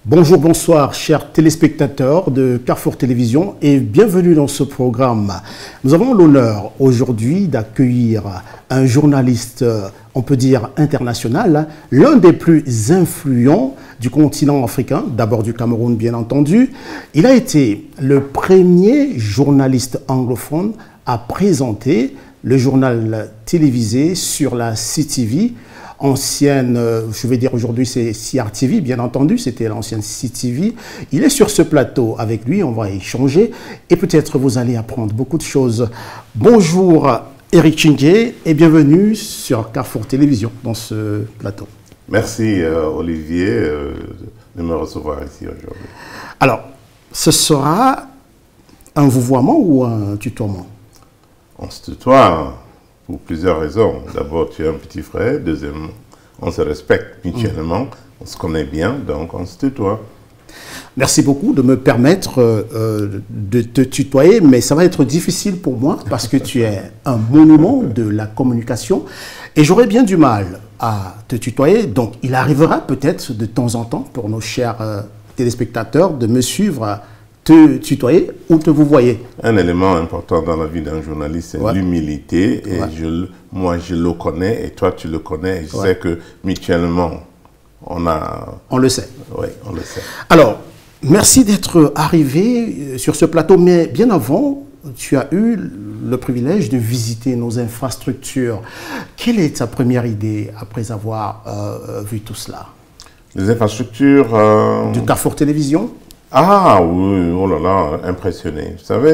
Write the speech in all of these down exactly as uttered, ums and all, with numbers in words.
Bonjour, bonsoir, chers téléspectateurs de Carrefour Télévision et bienvenue dans ce programme. Nous avons l'honneur aujourd'hui d'accueillir un journaliste, on peut dire international, l'un des plus influents du continent africain, d'abord du Cameroun bien entendu. Il a été le premier journaliste anglophone à présenter le journal télévisé sur la C T V, ancienne, je vais dire aujourd'hui c'est C R T V, bien entendu, c'était l'ancienne C T V. Il est sur ce plateau avec lui, on va échanger et peut-être vous allez apprendre beaucoup de choses. Bonjour Eric Chingé et bienvenue sur Carrefour Télévision dans ce plateau. Merci euh, Olivier euh, de me recevoir ici aujourd'hui. Alors, ce sera un vouvoiement ou un tutoiement? On se tutoie pour plusieurs raisons. D'abord, tu es un petit frère. Deuxièmement, on se respecte mutuellement. Mmh. On se connaît bien, donc on se tutoie. Merci beaucoup de me permettre euh, de te tutoyer, mais ça va être difficile pour moi parce que tu es un monument de la communication et j'aurais bien du mal à te tutoyer. Donc, il arrivera peut-être de temps en temps pour nos chers euh, téléspectateurs de me suivre, te tutoyer ou te vous voyez. Un élément important dans la vie d'un journaliste, c'est ouais. l'humilité. Et ouais. je, moi, je le connais et toi, tu le connais. Et je ouais. sais que mutuellement, on a... On le sait. Oui, on le sait. Alors, merci d'être arrivé sur ce plateau. Mais bien avant, tu as eu le privilège de visiter nos infrastructures. Quelle est ta première idée après avoir euh, vu tout cela? Les infrastructures... Euh... Du Carrefour Télévision? Ah oui, oh là là, impressionné. Vous savez,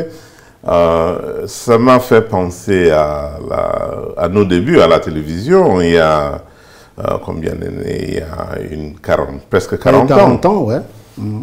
euh, ça m'a fait penser à, la, à nos débuts à la télévision, il y a euh, combien d'années? Il y a une quarante, presque quarante, quarante ans, ouais. Mmh.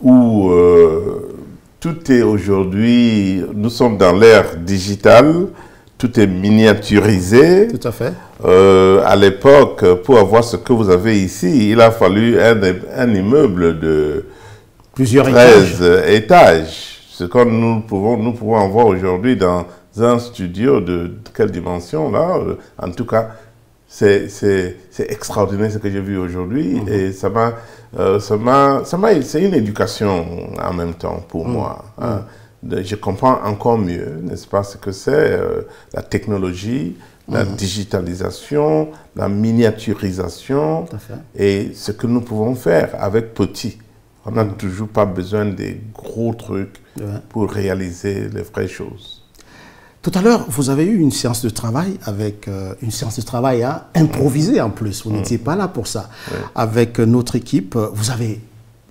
Où euh, tout est aujourd'hui, nous sommes dans l'ère digitale, tout est miniaturisé. Tout à fait. Euh, à l'époque, pour avoir ce que vous avez ici, il a fallu un, un immeuble de plusieurs treize étages. étages. Ce que nous pouvons, nous pouvons avoir aujourd'hui dans un studio de, de quelle dimension là? En tout cas, c'est extraordinaire ce que j'ai vu aujourd'hui. Mmh. Et ça m'a, euh, ça m'a, ça m'a, c'est une éducation en même temps pour mmh. moi. Hein. Mmh. Je comprends encore mieux, n'est-ce pas, ce que c'est euh, la technologie, la mmh. digitalisation, la miniaturisation et ce que nous pouvons faire avec petit. On n'a toujours pas besoin des gros trucs ouais. pour réaliser les vraies choses. Tout à l'heure, vous avez eu une séance de travail avec euh, une séance de travail à improviser en plus. Vous mmh. n'étiez pas là pour ça. Ouais. Avec notre équipe, vous avez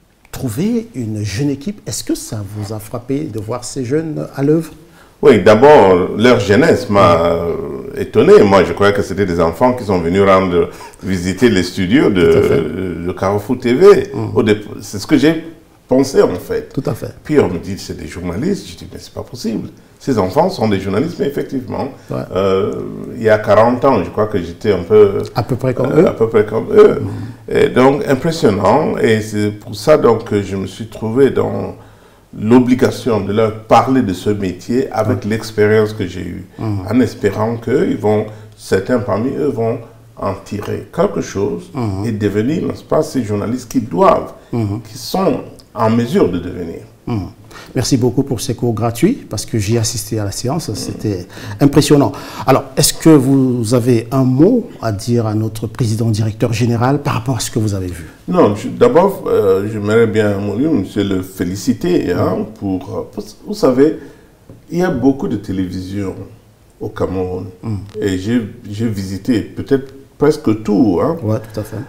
trouvé une jeune équipe. Est-ce que ça vous a frappé de voir ces jeunes à l'œuvre? Oui, d'abord, leur jeunesse m'a euh, étonné. Moi, je croyais que c'était des enfants qui sont venus rendre visiter les studios de, de, de Carrefour T V. Mmh. C'est ce que j'ai pensé, en fait. Tout à fait. Puis on me dit, c'est des journalistes. Je dis, mais c'est pas possible. Ces enfants sont des journalistes, mais effectivement, ouais. euh, il y a quarante ans, je crois que j'étais un peu... À peu près comme euh, eux. À peu près comme eux. Mmh. Et donc, impressionnant. Et c'est pour ça donc, que je me suis trouvé dans l'obligation de leur parler de ce métier avec mmh. l'expérience que j'ai eue, mmh. en espérant que ils vont, certains parmi eux vont en tirer quelque chose mmh. et devenir, n'est-ce pas, ces journalistes qui doivent, mmh. qui sont en mesure de devenir. Mmh. Merci beaucoup pour ces cours gratuits, parce que j'y ai assisté à la séance, c'était impressionnant. Alors, est-ce que vous avez un mot à dire à notre président-directeur général par rapport à ce que vous avez vu? Non, d'abord, euh, j'aimerais bien, monsieur, le féliciter. Hein, pour, pour, vous savez, il y a beaucoup de télévisions au Cameroun. Mm. Et j'ai visité peut-être presque tout. Hein. Oui, tout à fait.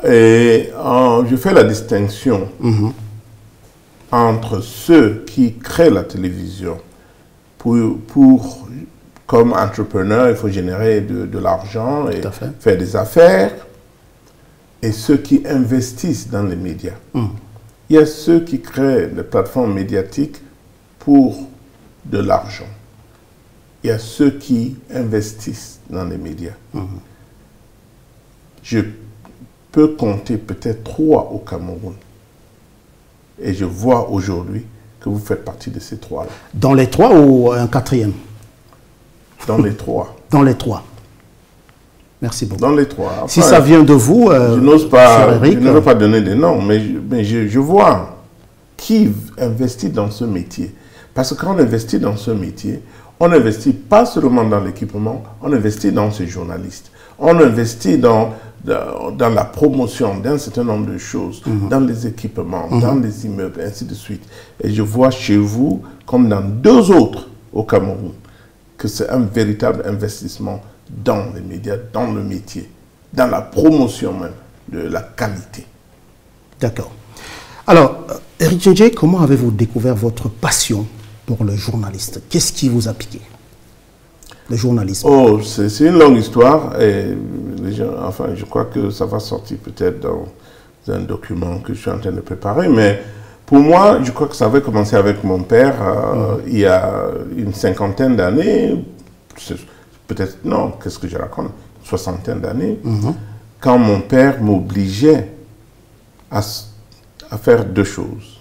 Et euh, je fais la distinction mm-hmm. entre ceux qui créent la télévision pour, pour comme entrepreneur, il faut générer de, de l'argent et faire des affaires, et ceux qui investissent dans les médias. Mm. Il y a ceux qui créent des plateformes médiatiques pour de l'argent. Il y a ceux qui investissent dans les médias. Mm. Je peux compter peut-être trois au Cameroun. Et je vois aujourd'hui que vous faites partie de ces trois-là. Dans les trois ou un quatrième? Dans les trois. Dans les trois. Merci beaucoup. Dans les trois. Enfin, si ça vient de vous, euh, je n'ose pas, Eric, je ne veux pas donner des noms, mais, je, mais je, je vois qui investit dans ce métier. Parce que quand on investit dans ce métier, on n'investit pas seulement dans l'équipement, on investit dans ces journalistes. On investit dans, dans, dans la promotion d'un certain nombre de choses, mm-hmm. dans les équipements, mm-hmm. dans les immeubles, ainsi de suite. Et je vois chez vous, comme dans deux autres au Cameroun, que c'est un véritable investissement dans les médias, dans le métier, dans la promotion même de la qualité. D'accord. Alors, Eric Djendje, comment avez-vous découvert votre passion pour le journaliste? Qu'est-ce qui vous a piqué? Le journalisme. Oh, c'est une longue histoire. Et les gens, enfin, je crois que ça va sortir peut-être dans un document que je suis en train de préparer. Mais pour moi, je crois que ça avait commencé avec mon père euh, mmh. il y a une cinquantaine d'années. Peut-être, non, qu'est-ce que je raconte? Une soixantaine d'années. Mmh. Quand mon père m'obligeait à, à faire deux choses.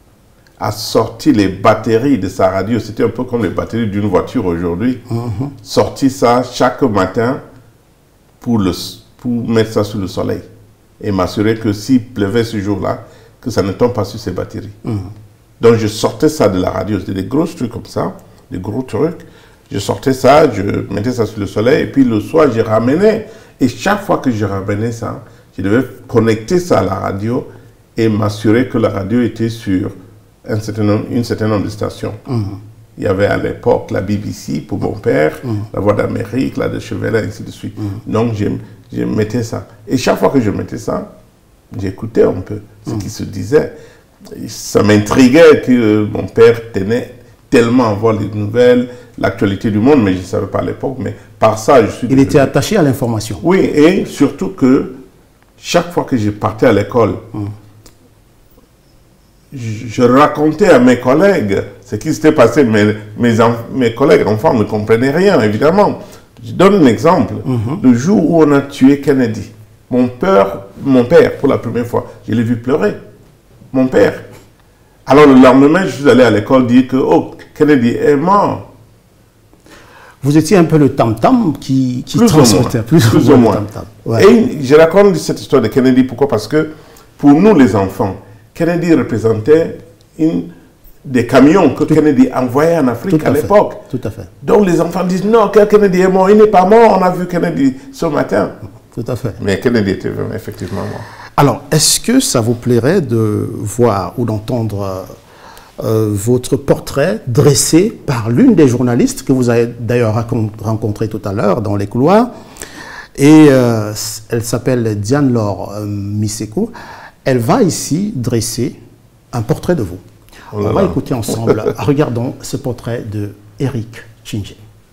A sorti les batteries de sa radio. C'était un peu comme les batteries d'une voiture aujourd'hui. Mm-hmm. Sorti ça chaque matin pour, le, pour mettre ça sous le soleil. Et m'assurer que s'il pleuvait ce jour-là, que ça ne tombe pas sur ces batteries. Mm-hmm. Donc je sortais ça de la radio. C'était des gros trucs comme ça, des gros trucs. Je sortais ça, je mettais ça sous le soleil. Et puis le soir, je ramenais. Et chaque fois que je ramenais ça, je devais connecter ça à la radio et m'assurer que la radio était sur Un certain nombre, une certaine nombre de stations. Mmh. Il y avait à l'époque la B B C pour mon père, mmh. la Voix d'Amérique, la de Chevelet, ainsi de suite. Mmh. Donc je, je mettais ça. Et chaque fois que je mettais ça, j'écoutais un peu ce mmh. qui se disait. Et ça m'intriguait que mon père tenait tellement à voir les nouvelles, l'actualité du monde, mais je ne savais pas à l'époque. Mais par ça, je suis... Il devenu... était attaché à l'information. Oui, et surtout que chaque fois que je partais à l'école, mmh. je racontais à mes collègues ce qui s'était passé. Mes, mes, mes collègues enfants ne comprenaient rien, évidemment. Je donne un exemple. Mm-hmm. Le jour où on a tué Kennedy, mon père, mon père, pour la première fois, je l'ai vu pleurer. Mon père. Alors le lendemain, je suis allé à l'école dire que oh, Kennedy est mort. Vous étiez un peu le tam-tam qui, qui plus transmettait. Plus, plus ou moins. Ouais. Et je raconte cette histoire de Kennedy, pourquoi? Parce que pour nous les enfants, Kennedy représentait une, des camions que tout, Kennedy envoyait en Afrique à, à l'époque. Tout à fait. Donc les enfants disent non, Kennedy est mort, il n'est pas mort, on a vu Kennedy ce matin. Tout à fait. Mais Kennedy était effectivement mort. Alors, est-ce que ça vous plairait de voir ou d'entendre euh, votre portrait dressé par l'une des journalistes que vous avez d'ailleurs rencontré tout à l'heure dans les couloirs? Et euh, elle s'appelle Diane-Laure euh, Miseko. Elle va ici dresser un portrait de vous. Oh On va écouter ensemble. Regardons ce portrait de Eric Djendje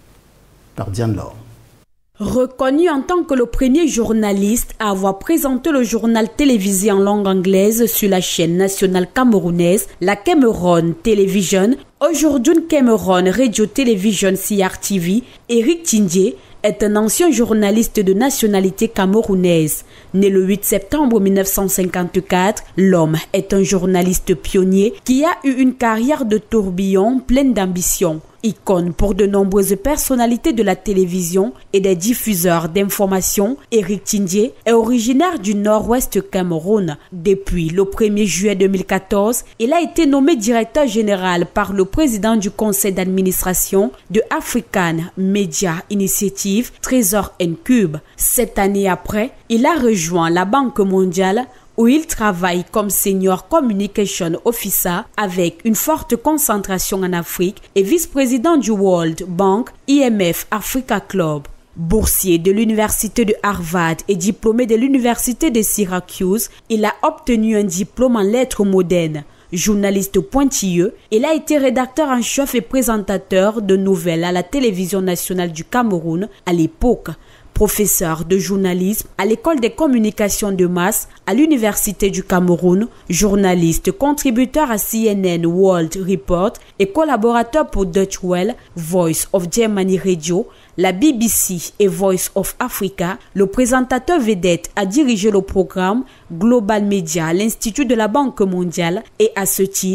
par Diane-Laure. Reconnu en tant que le premier journaliste à avoir présenté le journal télévisé en langue anglaise sur la chaîne nationale camerounaise, la Cameroon Television, aujourd'hui Cameroon Radio Television C R T V, Eric Djendje est un ancien journaliste de nationalité camerounaise. Né le huit septembre mille neuf cent cinquante-quatre, l'homme est un journaliste pionnier qui a eu une carrière de tourbillon pleine d'ambition. Icône pour de nombreuses personnalités de la télévision et des diffuseurs d'informations, Eric Djendje est originaire du nord-ouest Cameroun. Depuis le premier juillet deux mille quatorze, il a été nommé directeur général par le président du conseil d'administration de African Media Initiative, Trésor and Cube. Sept années après, il a rejoint la Banque mondiale où il travaille comme Senior Communication Officer avec une forte concentration en Afrique et vice-président du World Bank I M F Africa Club. Boursier de l'université de Harvard et diplômé de l'université de Syracuse, il a obtenu un diplôme en lettres modernes. Journaliste pointilleux, il a été rédacteur en chef et présentateur de nouvelles à la télévision nationale du Cameroun à l'époque. Professeur de journalisme à l'école des communications de masse à l'université du Cameroun, journaliste contributeur à C N N World Report et collaborateur pour Deutsche Welle, Voice of Germany Radio, la B B C et Voice of Africa, le présentateur vedette a dirigé le programme Global Media à l'Institut de la Banque mondiale et à ce titre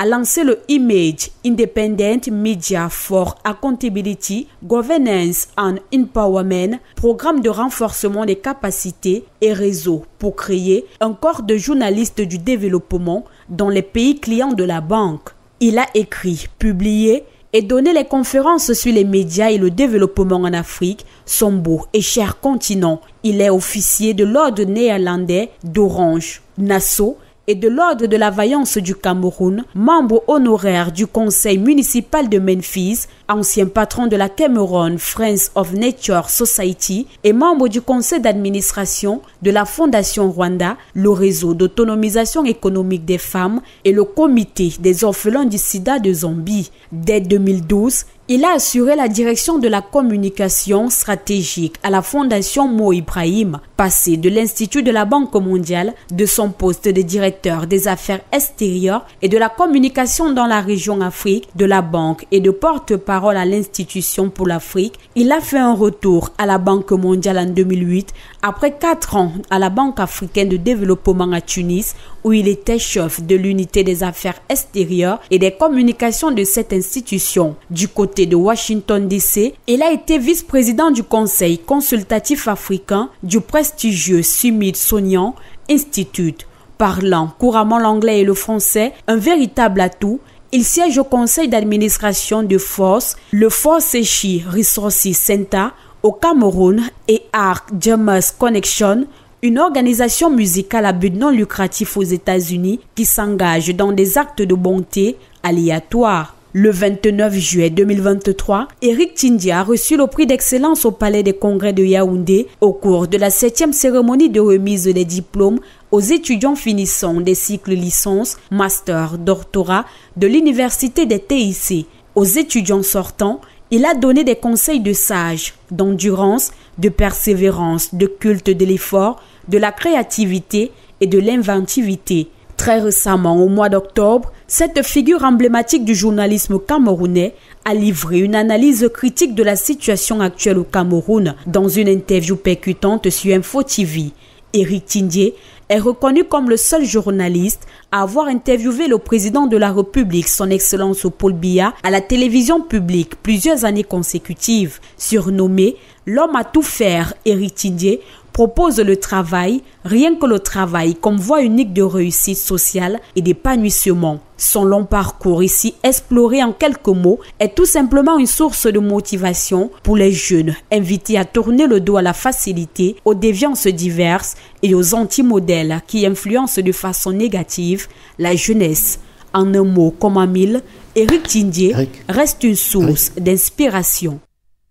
a lancé le Image Independent Media for Accountability, Governance and Empowerment, programme de renforcement des capacités et réseaux pour créer un corps de journalistes du développement dans les pays clients de la banque. Il a écrit, publié et donné les conférences sur les médias et le développement en Afrique, son beau et cher continent. Il est officier de l'ordre néerlandais d'Orange, Nassau, et de l'ordre de la Vaillance du Cameroun, membre honoraire du conseil municipal de Memphis, ancien patron de la Cameroon Friends of Nature Society et membre du conseil d'administration de la Fondation Rwanda, le réseau d'autonomisation économique des femmes et le comité des orphelins du sida de Zambie. Dès deux mille douze, il a assuré la direction de la communication stratégique à la Fondation Mo Ibrahim, passé de l'Institut de la Banque mondiale, de son poste de directeur des affaires extérieures et de la communication dans la région Afrique de la Banque et de porte-parole à l'Institution pour l'Afrique. Il a fait un retour à la Banque mondiale en deux mille huit, après quatre ans à la Banque africaine de développement à Tunis, où il était chef de l'unité des affaires extérieures et des communications de cette institution. Du côté de Washington D C, il a été vice-président du Conseil consultatif africain du prestigieux Smithsonian Institute. Parlant couramment l'anglais et le français, un véritable atout, il siège au conseil d'administration de Force, le Force-Echi Resources Center au Cameroun et Arc Jammers Connection, une organisation musicale à but non lucratif aux États-Unis qui s'engage dans des actes de bonté aléatoires. Le vingt-neuf juillet deux mille vingt-trois, Eric Tindie a reçu le prix d'excellence au Palais des Congrès de Yaoundé au cours de la septième cérémonie de remise des diplômes aux étudiants finissant des cycles licence, master, doctorat de l'Université des T I C. Aux étudiants sortants, il a donné des conseils de sage, d'endurance, de persévérance, de culte de l'effort, de la créativité et de l'inventivité. Très récemment, au mois d'octobre, cette figure emblématique du journalisme camerounais a livré une analyse critique de la situation actuelle au Cameroun dans une interview percutante sur Info T V. Eric Tindie est reconnu comme le seul journaliste à avoir interviewé le président de la République, son Excellence Paul Biya, à la télévision publique plusieurs années consécutives. Surnommé l'homme à tout faire, Eric Tindie propose le travail, rien que le travail, comme voie unique de réussite sociale et d'épanouissement. Son long parcours ici exploré en quelques mots est tout simplement une source de motivation pour les jeunes invités à tourner le dos à la facilité, aux déviances diverses et aux anti-modèles qui influencent de façon négative la jeunesse. En un mot comme en mille, Eric Tindie Eric. reste une source d'inspiration.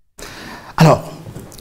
Alors,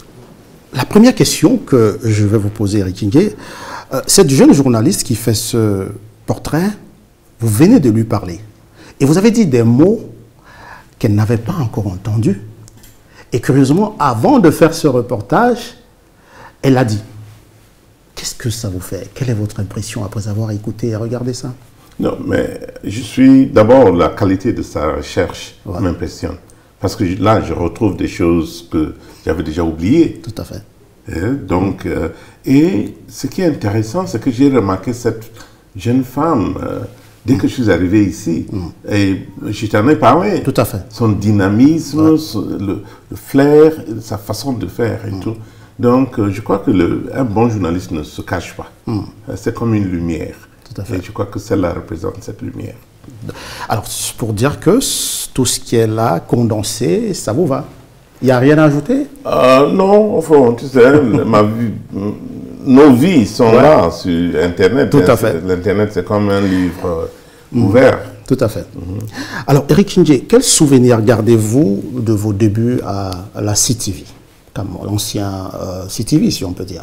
la première question que je vais vous poser, Eric Tindie, euh, cette jeune journaliste qui fait ce portrait, vous venez de lui parler. Et vous avez dit des mots qu'elle n'avait pas encore entendus. Et curieusement, avant de faire ce reportage, elle a dit, qu'est-ce que ça vous fait? Quelle est votre impression après avoir écouté et regardé ça? Non, mais je suis... D'abord, la qualité de sa recherche ouais. m'impressionne. Parce que là, je retrouve des choses que j'avais déjà oubliées. Tout à fait. Et donc, euh, et ce qui est intéressant, c'est que j'ai remarqué cette jeune femme, euh, dès mm. que je suis arrivé ici, mm. et je t'en ai parlé. Tout à fait. Son dynamisme, ouais. son, le, le flair, sa façon de faire et mm. tout. Donc, euh, je crois que le, un bon journaliste ne se cache pas. Mm. C'est comme une lumière. Tout à fait. Et je crois que celle-là représente cette lumière. Alors, pour dire que tout ce qui est là, condensé, ça vous va? Il n'y a rien à ajouter? euh, Non, enfin, tu sais, ma vie, nos vies sont ouais. là sur Internet. Tout à fait. L'Internet, c'est comme un livre euh, mmh. ouvert. Tout à fait. Mmh. Alors, Eric Tindie, quel souvenir gardez-vous de vos débuts à, à la C T V, comme l'ancien euh, C T V, si on peut dire?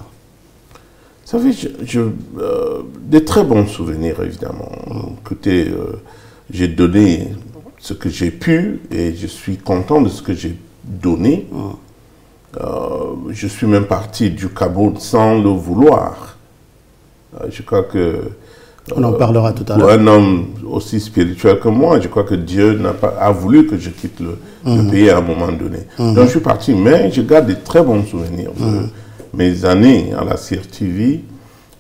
Ça fait je, je, euh, des très bons souvenirs, évidemment. Écoutez, euh, j'ai donné ce que j'ai pu et je suis content de ce que j'ai donné. Mm. Euh, je suis même parti du Cameroun sans le vouloir. Euh, je crois que... Euh, On en parlera tout à l'heure. Pour un homme aussi spirituel que moi, je crois que Dieu n'a pas, a voulu que je quitte le, mm. le pays à un moment donné. Mm. Donc je suis parti, mais je garde des très bons souvenirs. Mm. De, mes années à la C R T V,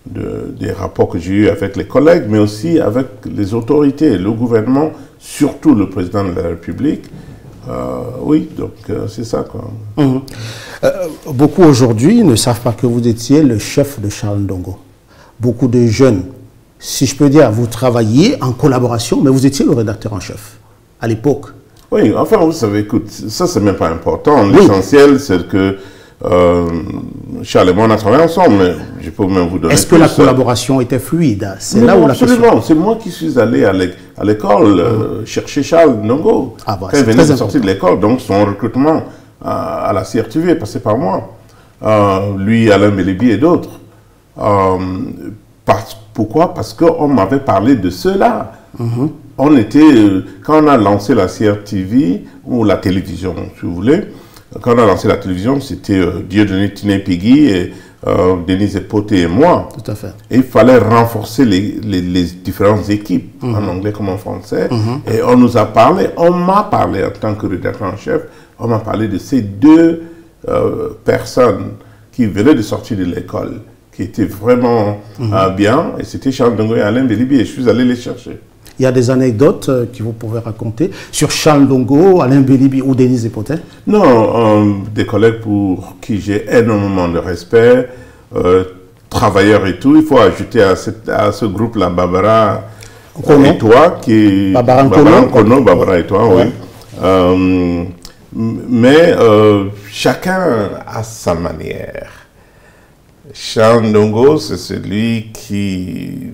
de, des rapports que j'ai eus avec les collègues, mais aussi avec les autorités, le gouvernement, surtout le président de la République. Euh, oui, donc euh, c'est ça, quoi. Mmh. Euh, beaucoup aujourd'hui ne savent pas que vous étiez le chef de Charles Ndongo. Beaucoup de jeunes, si je peux dire, vous travailliez en collaboration, mais vous étiez le rédacteur en chef à l'époque. Oui, enfin, vous savez, écoute, ça, c'est même pas important. L'essentiel, oui, c'est que euh, Charles et moi, on a travaillé ensemble, mais je peux même vous donner. Est-ce que la collaboration était fluide? C'est là où la question. Absolument, c'est moi qui suis allé à l'école euh, mmh. chercher Charles Ndongo. Ah bah, quand il venait de sortir de l'école, donc son recrutement à, à la C R T V est passé par moi. Euh, lui, Alain Bélébi et d'autres. Euh, parce, pourquoi? Parce qu'on m'avait parlé de cela. Mmh. On était, euh, quand on a lancé la C R T V, ou la télévision, si vous voulez, quand on a lancé la télévision, c'était euh, Dieudonné Tinépigui et euh, Denise Epoté et moi. Tout à fait. Et il fallait renforcer les, les, les différentes équipes, mmh. en anglais comme en français. Mmh. Et on nous a parlé, on m'a parlé en tant que rédacteur en chef, on m'a parlé de ces deux euh, personnes qui venaient de sortir de l'école, qui étaient vraiment mmh. euh, bien, et c'était Charles Ndongo et Alain Bélébi, et je suis allé les chercher. Il y a des anecdotes euh, que vous pouvez raconter sur Charles Ndongo, Alain Bélébi ou Denise Epoté? Non, euh, des collègues pour qui j'ai énormément de respect, euh, travailleurs et tout. Il faut ajouter à, cette, à ce groupe-là Barbara et toi, qui est Barbara Nkono, Barbara et toi, ouais. Oui. Euh, mais euh, chacun a sa manière. Charles Ndongo, c'est celui qui...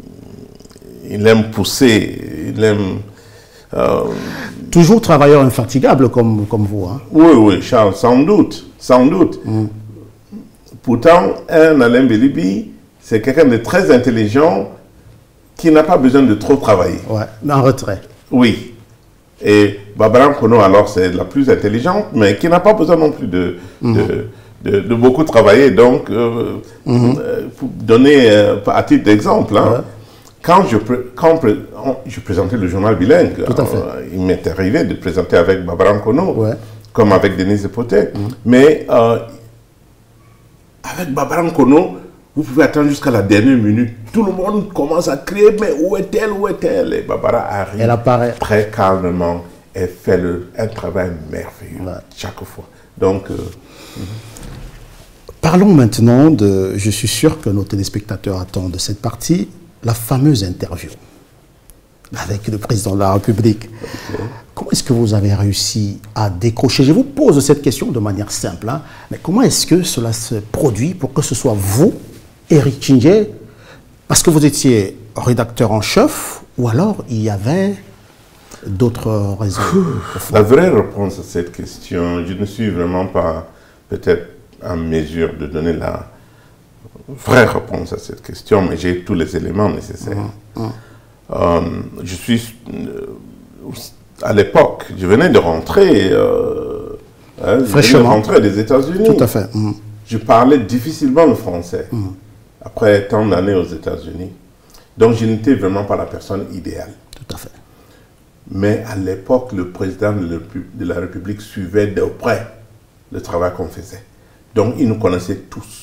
Il aime pousser, il aime... Euh... Toujours travailleur infatigable comme, comme vous. Hein. Oui, oui, Charles, sans doute, sans doute. Mm. Pourtant, un Alain Bélébi, c'est quelqu'un de très intelligent qui n'a pas besoin de trop travailler. Ouais, mais en retrait. Oui. Et Barbara Nkono, alors, c'est la plus intelligente, mais qui n'a pas besoin non plus de, mm. de, de, de beaucoup travailler. Donc, euh, mm-hmm. euh, pour donner euh, à titre d'exemple, hein, ouais. Quand, je, quand je présentais le journal bilingue, Tout à fait. Euh, il m'est arrivé de présenter avec Barbara Nkono, ouais. comme avec Denise Epoté. Mm. Mais euh, avec Barbara Nkono, vous pouvez attendre jusqu'à la dernière minute. Tout le monde commence à crier, mais où est-elle, où est-elle? Et Barbara arrive. Elle apparaît. Très calmement. Elle fait le, un travail merveilleux, ouais. chaque fois. Donc... Euh, mm-hmm. Parlons maintenant de... Je suis sûr que nos téléspectateurs attendent de cette partie... La fameuse interview avec le président de la République. Okay. Comment est-ce que vous avez réussi à décrocher? Je vous pose cette question de manière simple, hein, mais comment est-ce que cela se produit pour que ce soit vous, Éric Tchingé, parce que vous étiez rédacteur en chef, ou alors il y avait d'autres raisons? La vraie réponse à cette question, je ne suis vraiment pas peut-être en mesure de donner la vraie réponse à cette question, mais j'ai tous les éléments nécessaires. Mmh, mmh. Euh, je suis, euh, à l'époque, je venais de rentrer, euh, hein, je venais de rentrer des États-Unis. Tout à fait. Mmh. Je parlais difficilement le français, mmh. après tant d'années aux États-Unis. Donc, je n'étais vraiment pas la personne idéale. Tout à fait. Mais à l'époque, le président de la République suivait de près le travail qu'on faisait. Donc, il nous connaissait tous.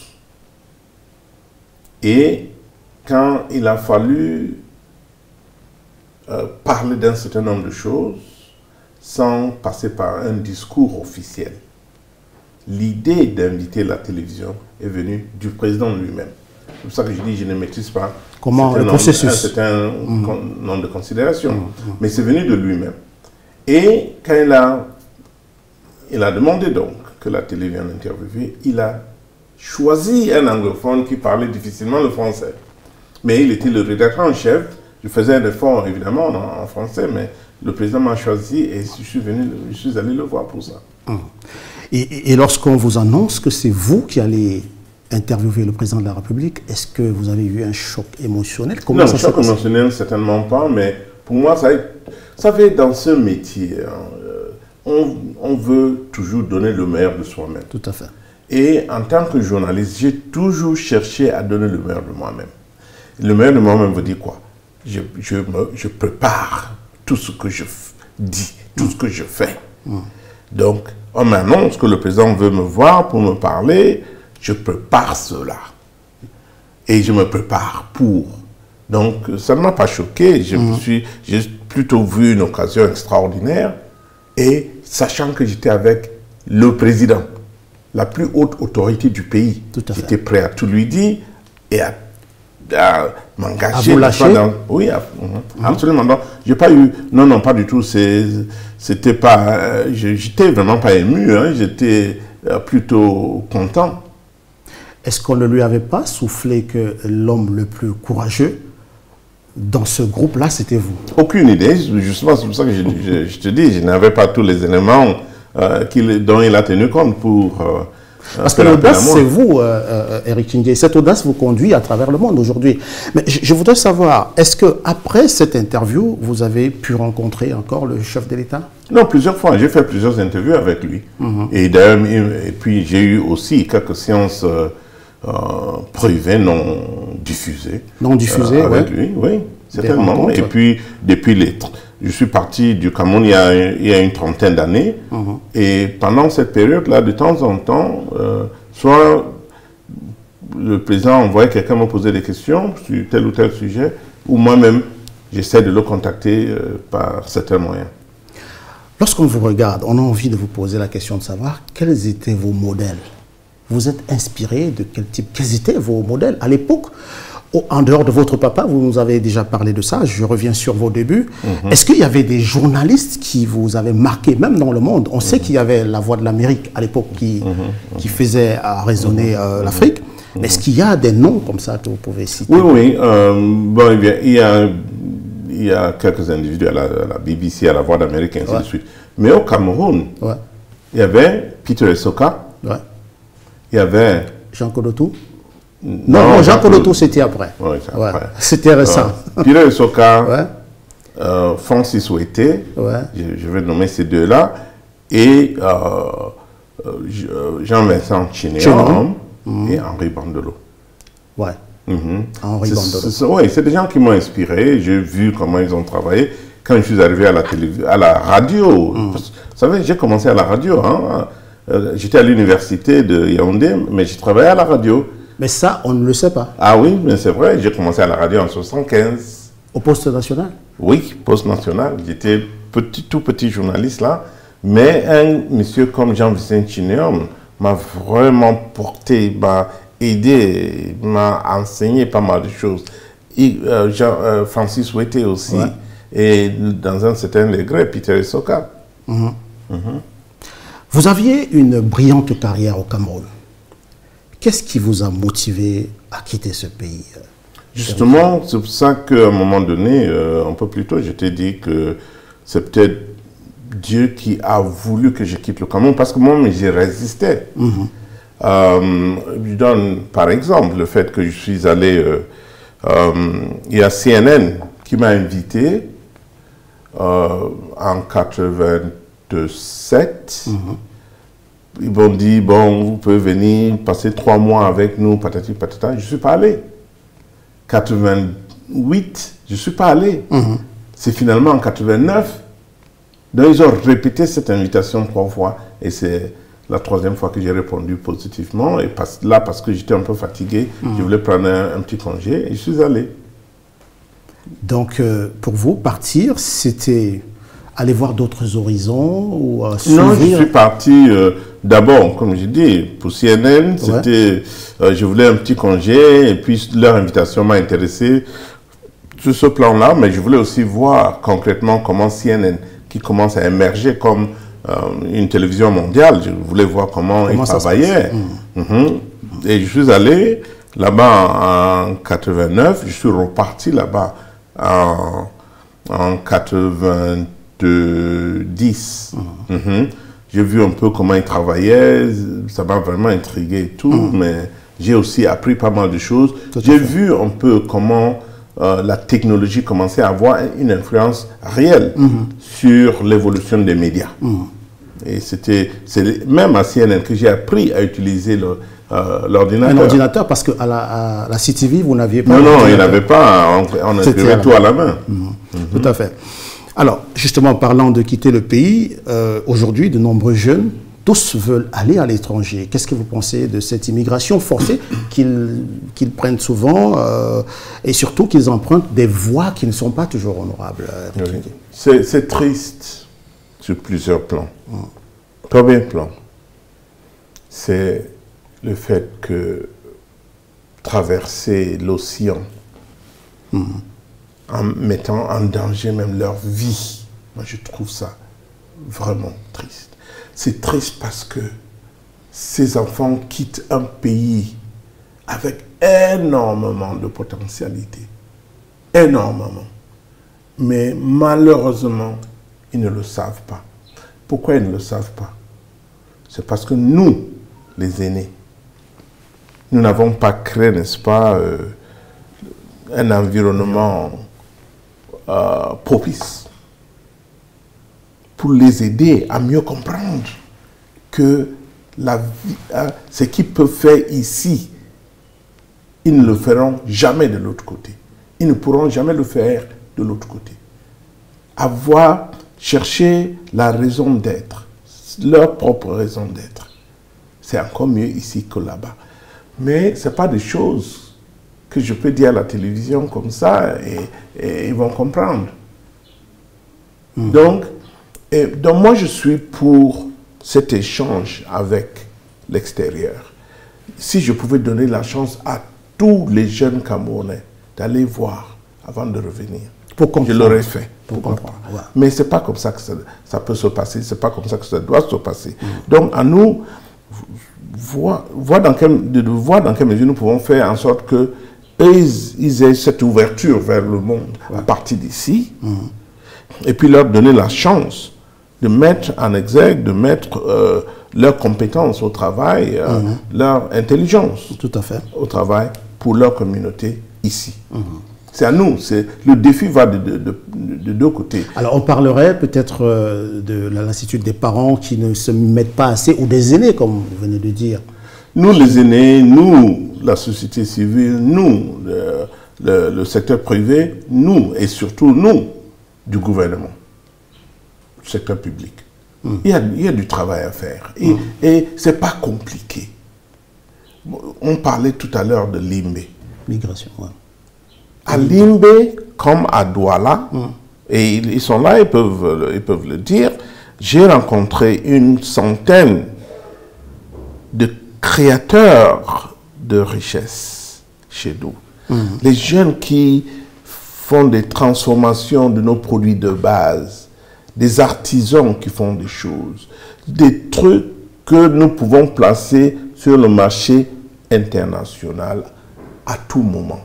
Et quand il a fallu euh, parler d'un certain nombre de choses sans passer par un discours officiel, l'idée d'inviter la télévision est venue du président lui-même. C'est pour ça que je dis que je ne maîtrise pas Comment, le processus. un certain mmh. nombre de considérations, mmh. mais c'est venu de lui-même. Et quand il a, il a demandé donc que la télé vienne interviewer, il a choisi un anglophone qui parlait difficilement le français. Mais il était le rédacteur en chef. Je faisais un effort, évidemment, en, en français, mais le président m'a choisi et je suis, venu, je suis allé le voir pour ça. Hum. Et, et lorsqu'on vous annonce que c'est vous qui allez interviewer le président de la République, est-ce que vous avez eu un choc émotionnel? Comment Non, ça un choc émotionnel, certainement pas, mais pour moi, ça, ça fait dans ce métier, hein, on, on veut toujours donner le meilleur de soi-même. Tout à fait. Et en tant que journaliste, j'ai toujours cherché à donner le meilleur de moi-même. Le meilleur de moi-même veut dire quoi? je, je, me, je prépare tout ce que je dis, tout mmh. ce que je fais. Mmh. Donc, on m'annonce que le président veut me voir pour me parler, je prépare cela. et je me prépare pour. Donc, ça ne m'a pas choqué. Je me suis, j'ai plutôt vu une occasion extraordinaire. Et sachant que j'étais avec le président, la plus haute autorité du pays, j'étais prêt à tout lui dire et à, à m'engager. À vous lâcher? Dans, oui, à, mmh. absolument. Non, j'ai pas eu. Non, non, pas du tout. C'était pas. Euh, j'étais vraiment pas ému. Hein, j'étais euh, plutôt content. Est-ce qu'on ne lui avait pas soufflé que l'homme le plus courageux dans ce groupe-là, c'était vous? Aucune idée. Justement, c'est pour ça que je, je, je te dis, je n'avais pas tous les éléments euh, dont il a tenu compte pour... Euh, Parce que l'audace, c'est vous, euh, euh, Eric Chingé. Cette audace vous conduit à travers le monde aujourd'hui. Mais je, je voudrais savoir, est-ce qu'après cette interview, vous avez pu rencontrer encore le chef de l'État? Non, plusieurs fois. J'ai fait plusieurs interviews avec lui. Mm-hmm. Et d'ailleurs, et puis j'ai eu aussi quelques séances... Euh, Euh, privé, non diffusé. Non diffusé, euh, avec ouais. lui, oui, certainement. Et puis, depuis les... Je suis parti du Cameroun il y a, il y a une trentaine d'années. Uh-huh. Et pendant cette période-là, de temps en temps, euh, soit le président envoyait quelqu'un me poser des questions sur tel ou tel sujet, ou moi-même, j'essaie de le contacter euh, par certains moyens. Lorsqu'on vous regarde, on a envie de vous poser la question de savoir quels étaient vos modèles. Vous êtes inspiré de quel type? Quels étaient vos modèles à l'époque? En dehors de votre papa, vous nous avez déjà parlé de ça, je reviens sur vos débuts. Mm-hmm. Est-ce qu'il y avait des journalistes qui vous avaient marqué, même dans le monde? On mm-hmm. sait qu'il y avait La Voix de l'Amérique à l'époque qui, mm-hmm. qui faisait résonner euh, l'Afrique. Mm-hmm. Mais est-ce qu'il y a des noms comme ça que vous pouvez citer? Oui, oui. Euh, bon, il, y a, il, y a, il y a quelques individus à la, à la B B C, à La Voix d'Amérique, et ainsi ouais. de suite. Mais au Cameroun, ouais. il y avait Peter Essoka. Ouais. Il y avait... Jean Kodotou? Non, non, Jean Kodotou, c'était après. Oui, c'est ouais. après. C'était récent. Euh, Peter Essoka, ouais. euh, Francis Ouetté, ouais. je, je vais nommer ces deux-là, et euh, euh, Jean-Vincent Chinéon mmh. et Henri Bandolo. Ouais. Mmh. Henri Bandolo. Oui, c'est des gens qui m'ont inspiré. J'ai vu comment ils ont travaillé. Quand je suis arrivé à la, à la radio, mmh. vous savez, j'ai commencé à la radio, hein. Euh, J'étais à l'université de Yaoundé, mais j'ai travaillé à la radio. Mais ça, on ne le sait pas. Ah oui, mais c'est vrai, j'ai commencé à la radio en soixante-quinze. Au poste national? Oui, poste national. J'étais petit, tout petit journaliste là, mais un monsieur comme Jean-Vincent Chinéon m'a vraiment porté, m'a aidé, m'a enseigné pas mal de choses. Et, euh, Jean, euh, Francis Ouetté aussi, ouais. et dans un certain degré, Peter Essoka. Mm-hmm. Mm-hmm. Vous aviez une brillante carrière au Cameroun. Qu'est-ce qui vous a motivé à quitter ce pays? Justement, c'est pour ça qu'à un moment donné, euh, un peu plus tôt, je t'ai dit que c'est peut-être Dieu qui a voulu que je quitte le Cameroun, parce que moi, j'ai résisté. Mm-hmm. euh, je donne par exemple le fait que je suis allé... Euh, euh, il y a C N N qui m'a invité euh, en quatre-vingt-sept. Mm-hmm. Ils m'ont dit, bon, vous pouvez venir passer trois mois avec nous, patati patata. Je ne suis pas allé. quatre-vingt-huit, je ne suis pas allé. Mm-hmm. C'est finalement en quatre-vingt-neuf. Donc, ils ont répété cette invitation trois fois. Et c'est la troisième fois que j'ai répondu positivement. Et parce, là, parce que j'étais un peu fatigué, mm-hmm. je voulais prendre un, un petit congé et je suis allé. Donc, euh, pour vous, partir, c'était aller voir d'autres horizons ou euh, Non, je suis parti euh, d'abord, comme je dis, pour C N N. C'était, ouais. euh, je voulais un petit congé et puis leur invitation m'a intéressé sur ce plan-là, mais je voulais aussi voir concrètement comment C N N, qui commence à émerger comme euh, une télévision mondiale, je voulais voir comment, comment ils travaillaient. Mmh. Mmh. Et je suis allé là-bas en quatre-vingt-neuf, je suis reparti là-bas en, en quatre-vingt-dix. Mmh. Mmh. J'ai vu un peu comment ils travaillaient, ça m'a vraiment intrigué et tout, mmh. mais j'ai aussi appris pas mal de choses. J'ai vu un peu comment euh, la technologie commençait à avoir une influence réelle mmh. sur l'évolution des médias. Mmh. Et c'était même à C N N que j'ai appris à utiliser le, euh, l'ordinateur. Un ordinateur, parce qu'à la, à la C T V, vous n'aviez pas... Non, non, il n'y avait pas, on, on écrivait tout à la main. Mmh. Mmh. Tout à fait. Alors, justement, parlant de quitter le pays, euh, aujourd'hui, de nombreux jeunes tous veulent aller à l'étranger. Qu'est-ce que vous pensez de cette immigration forcée qu'ils qu'ils prennent souvent euh, et surtout qu'ils empruntent des voies qui ne sont pas toujours honorables? Oui. C'est triste sur plusieurs plans. Mm. Premier plan, c'est le fait que traverser l'océan mm. en mettant en danger même leur vie, moi je trouve ça vraiment triste. C'est triste parce que ces enfants quittent un pays avec énormément de potentialité. Énormément. Mais malheureusement, ils ne le savent pas. Pourquoi ils ne le savent pas? C'est parce que nous, les aînés, nous n'avons pas créé, n'est-ce pas, euh, un environnement euh, propice pour les aider à mieux comprendre que la vie, hein, ce qu'ils peuvent faire ici, ils ne le feront jamais de l'autre côté. Ils ne pourront jamais le faire de l'autre côté. Avoir cherché la raison d'être, leur propre raison d'être, c'est encore mieux ici que là-bas. Mais ce n'est pas des choses que je peux dire à la télévision comme ça et, et ils vont comprendre. Mmh. Donc, Et donc moi, je suis pour cet échange avec l'extérieur. Si je pouvais donner la chance à tous les jeunes Camerounais d'aller voir avant de revenir, pour je l'aurais fait. Pour comprendre. Ouais. Mais ce n'est pas comme ça que ça, ça peut se passer, ce n'est pas comme ça que ça doit se passer. Mm. Donc à nous, voir, voir, dans quel, de voir dans quelle mesure nous pouvons faire en sorte que ils, ils aient cette ouverture vers le monde ouais. à partir d'ici, mm. et puis leur donner la chance de mettre en exergue, de mettre euh, leurs compétences au travail, euh, mmh. leur intelligence Tout à fait. au travail pour leur communauté ici. Mmh. C'est à nous, le défi va de, de, de, de deux côtés. Alors on parlerait peut-être euh, de l'institut des parents qui ne se mettent pas assez, ou des aînés comme vous venez de dire. Nous les aînés, nous, la société civile, nous, le, le, le secteur privé, nous et surtout nous, du gouvernement. Secteur public. Mm. Il, y a, il y a du travail à faire. Et, mm. et ce n'est pas compliqué. On parlait tout à l'heure de Limbe. Migration, ouais. À Limbe, comme à Douala, mm. et ils, ils sont là, ils peuvent, ils peuvent le dire, j'ai rencontré une centaine de créateurs de richesses chez nous. Mm. Les jeunes qui font des transformations de nos produits de base, des artisans qui font des choses, des trucs que nous pouvons placer sur le marché international à tout moment.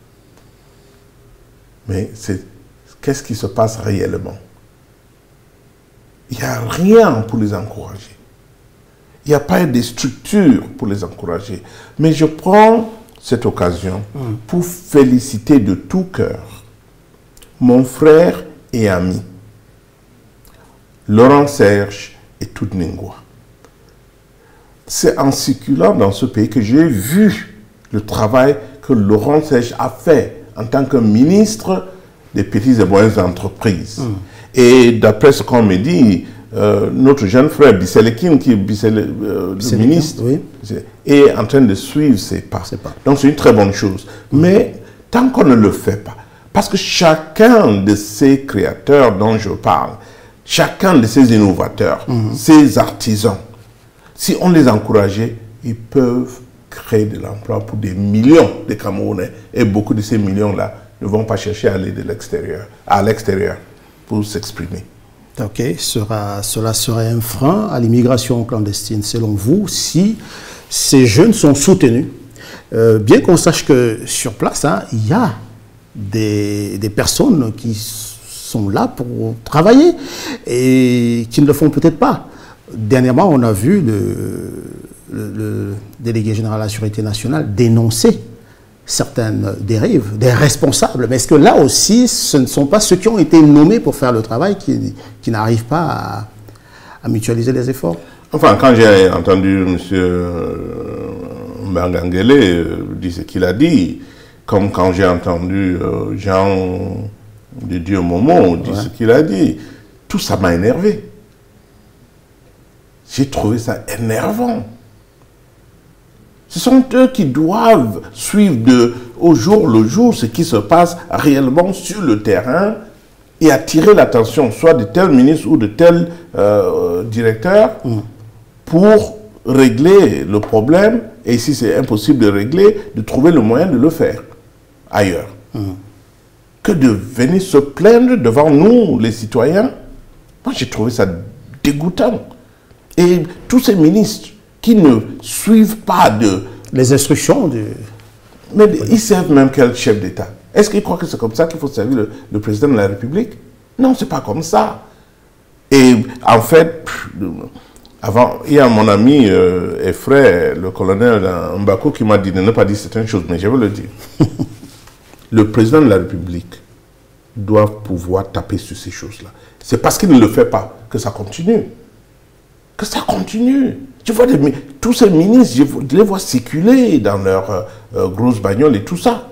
Mais qu'est-ce qui se passe réellement? Il n'y a rien pour les encourager. Il n'y a pas de structure pour les encourager. Mais je prends cette occasion mmh. pour féliciter de tout cœur mon frère et ami, Laurent Serge et toute Ningwa. C'est en circulant dans ce pays que j'ai vu le travail que Laurent Serge a fait en tant que ministre des petites et moyennes entreprises. Mm. Et d'après ce qu'on me dit, euh, notre jeune frère Bisselekin, qui est Bissele, euh, le ministre, oui. est en train de suivre ses pas. pas. Donc c'est une très bonne chose. Mm. Mais tant qu'on ne le fait pas, parce que chacun de ces créateurs dont je parle, chacun de ces innovateurs, mm-hmm. ces artisans, si on les encourageait, ils peuvent créer de l'emploi pour des millions de Camerounais. Et beaucoup de ces millions-là ne vont pas chercher à aller de l'extérieur, à l'extérieur pour s'exprimer. Ok, sera, cela serait un frein à l'immigration clandestine, selon vous, si ces jeunes sont soutenus. Euh, bien qu'on sache que sur place, hein, il y a des, des personnes qui sont là pour travailler et qui ne le font peut-être pas. Dernièrement, on a vu le, le, le délégué général à la Sûreté nationale dénoncer certaines dérives, des responsables. Mais est-ce que là aussi, ce ne sont pas ceux qui ont été nommés pour faire le travail qui, qui n'arrivent pas à, à mutualiser les efforts? Enfin, quand j'ai entendu M. Mbangangele euh, dire ce qu'il a dit, comme quand j'ai entendu euh, Jean de Dieu Momo dire ouais. ce qu'il a dit, tout ça m'a énervé. J'ai trouvé ça énervant. Ce sont eux qui doivent suivre de, au jour le jour ce qui se passe réellement sur le terrain et attirer l'attention soit de tel ministre ou de tel euh, directeur mmh. pour régler le problème, et si c'est impossible de régler, de trouver le moyen de le faire ailleurs. Mmh. Que de venir se plaindre devant nous, les citoyens. Moi, j'ai trouvé ça dégoûtant. Et tous ces ministres qui ne suivent pas de... les instructions du... Mais oui. Ils servent même quel chef d'État? Est-ce qu'ils croient que c'est comme ça qu'il faut servir le, le président de la République? Non, c'est pas comme ça. Et en fait, avant, il y a mon ami euh, et frère, le colonel Mbako, qui m'a dit de ne pas dire certaines choses, mais je vais le dire. Le président de la République doit pouvoir taper sur ces choses-là. C'est parce qu'il ne le fait pas que ça continue. Que ça continue. Tu vois, des, tous ces ministres, je les vois circuler dans leurs euh, euh, grosses bagnoles et tout ça.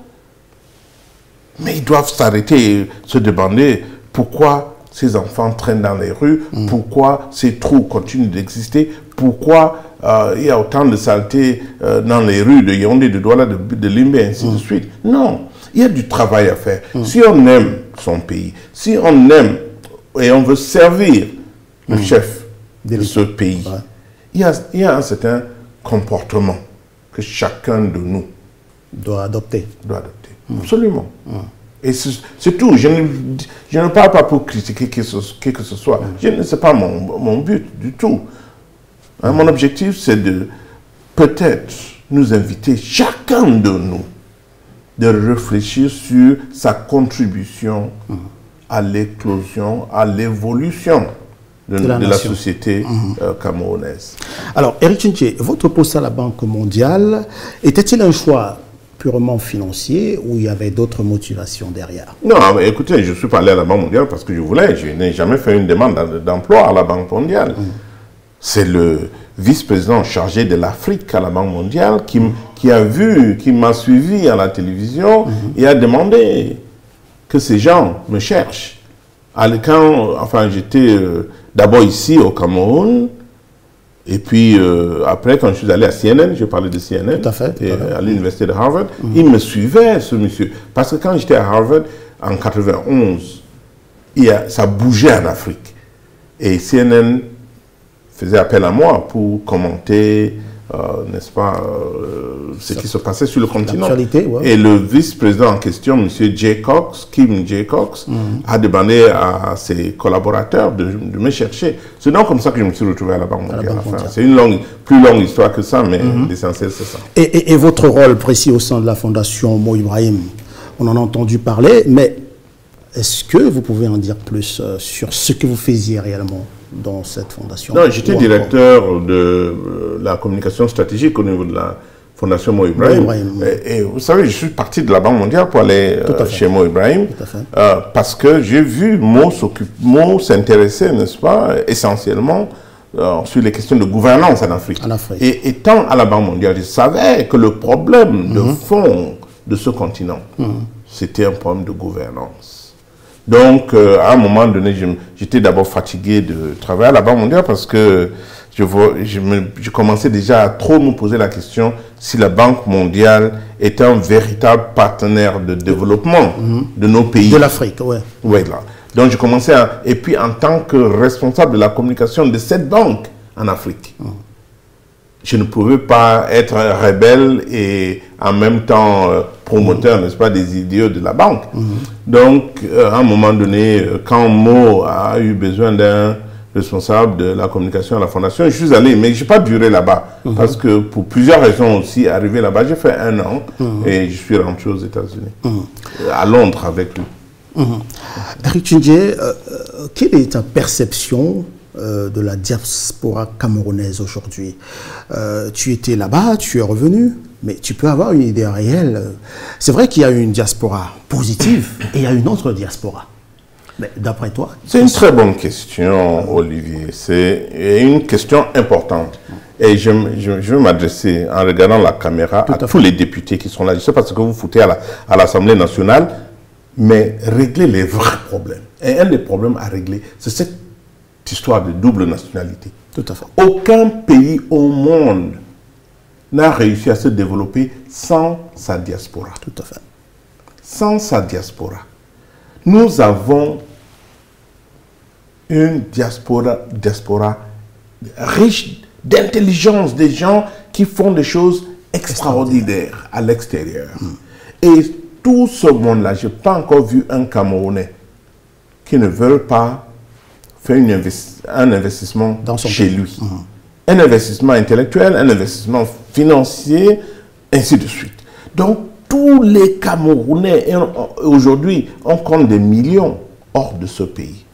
Mais ils doivent s'arrêter et se demander pourquoi ces enfants traînent dans les rues, mmh. pourquoi ces trous continuent d'exister, pourquoi euh, il y a autant de saleté euh, dans les rues de Yaoundé, de Douala, de, de Limbe, et ainsi mmh. de suite. Non, il y a du travail à faire. Mmh. Si on aime son pays, si on aime et on veut servir le mmh. chef de ce pays, ouais. il, y a, il y a un certain comportement que chacun de nous doit adopter. Doit adopter. Mmh. Absolument. Mmh. Et c'est tout. Je ne, je ne parle pas pour critiquer qui que, que ce soit. Mmh. Ce n'est pas mon, mon but du tout. Hein, mmh. Mon objectif, c'est de peut-être nous inviter, chacun de nous, de réfléchir sur sa contribution mmh. à l'éclosion, à l'évolution de, de, la, de la société mmh. euh, camerounaise. Alors, Éric Tchinché, votre poste à la Banque mondiale, était-il un choix purement financier ou il y avait d'autres motivations derrière? Non, mais écoutez, je suis pas allé à la Banque mondiale parce que je voulais. Je n'ai jamais fait une demande d'emploi à la Banque mondiale. Mmh. C'est le vice-président chargé de l'Afrique à la Banque mondiale qui, qui a vu, qui m'a suivi à la télévision mmh. et a demandé que ces gens me cherchent. Quand, enfin, j'étais euh, d'abord ici au Cameroun. Et puis, euh, après, quand je suis allé à C N N, je parlais de C N N, tout à fait, tout et, à, fait. à l'université de Harvard, mmh. il me suivait, ce monsieur. Parce que quand j'étais à Harvard, en quatre-vingt-onze, il y a, ça bougeait en Afrique. Et C N N faisait appel à moi pour commenter, euh, n'est-ce pas, euh, ce ça, qui se passait sur le continent. Ouais. Et le vice-président en question, M. J. Cox, Kim J. Cox, mmh. a demandé à ses collaborateurs de, de me chercher. C'est donc comme ça que je me suis retrouvé à la Banque mondiale. Enfin, c'est une longue, plus longue histoire que ça, mais mmh. l'essentiel, c'est ça. Et, et, et votre rôle précis au sein de la Fondation Mo Ibrahim, on en a entendu parler, mais est-ce que vous pouvez en dire plus euh, sur ce que vous faisiez réellement dans cette fondation? Non, j'étais directeur de euh, la communication stratégique au niveau de la Fondation Mo Ibrahim. Mo Ibrahim. Et, et vous savez, je suis parti de la Banque mondiale pour aller euh, chez Mo Ibrahim euh, parce que j'ai vu Mo s'intéresser, n'est-ce pas, essentiellement euh, sur les questions de gouvernance en Afrique. En Afrique. Et étant à la Banque mondiale, je savais que le problème mm-hmm. de fond de ce continent, mm-hmm. c'était un problème de gouvernance. Donc, euh, à un moment donné, j'étais d'abord fatigué de travailler à la Banque mondiale parce que je, je, me, je commençais déjà à trop me poser la question si la Banque mondiale est un véritable partenaire de développement mmh. de nos pays. De l'Afrique, oui. Ouais, là. Donc, je commençais à... Et puis, en tant que responsable de la communication de cette banque en Afrique, mmh. je ne pouvais pas être rebelle et en même temps euh, promoteur, mmh. n'est-ce pas, des idéaux de la banque. Mmh. Donc, euh, à un moment donné, quand Mo a eu besoin d'un responsable de la communication à la Fondation, je suis allé, mais je n'ai pas duré là-bas. Mmh. Parce que pour plusieurs raisons aussi, arrivé là-bas, j'ai fait un an mmh. et je suis rentré aux États-Unis, mmh. à Londres avec lui. Mmh. Éric Tchinché, euh, quelle est ta perception Euh, de la diaspora camerounaise aujourd'hui? euh, Tu étais là-bas, tu es revenu, mais tu peux avoir une idée réelle. C'est vrai qu'il y a une diaspora positive et il y a une autre diaspora. Mais d'après toi? C'est une très bonne question, Olivier. C'est une question importante. Et je, je, je veux m'adresser, en regardant la caméra, Tout à, à tous les députés qui sont là. Je ne sais pas ce que vous foutez à l'Assemblée nationale, mais régler les vrais problèmes. Et un des problèmes à régler, c'est cette histoire de double nationalité. Tout à fait. Aucun pays au monde n'a réussi à se développer sans sa diaspora. Tout à fait. Sans sa diaspora. Nous avons une diaspora, diaspora riche d'intelligence, des gens qui font des choses extraordinaires à l'extérieur. Mm. Et tout ce monde-là, je n'ai pas encore vu un Camerounais qui ne veut pas faire une investi un investissement Dans son chez pays. lui. Mm. Un investissement intellectuel, un investissement financier, ainsi de suite. Donc, tous les Camerounais, aujourd'hui, on compte des millions hors de ce pays.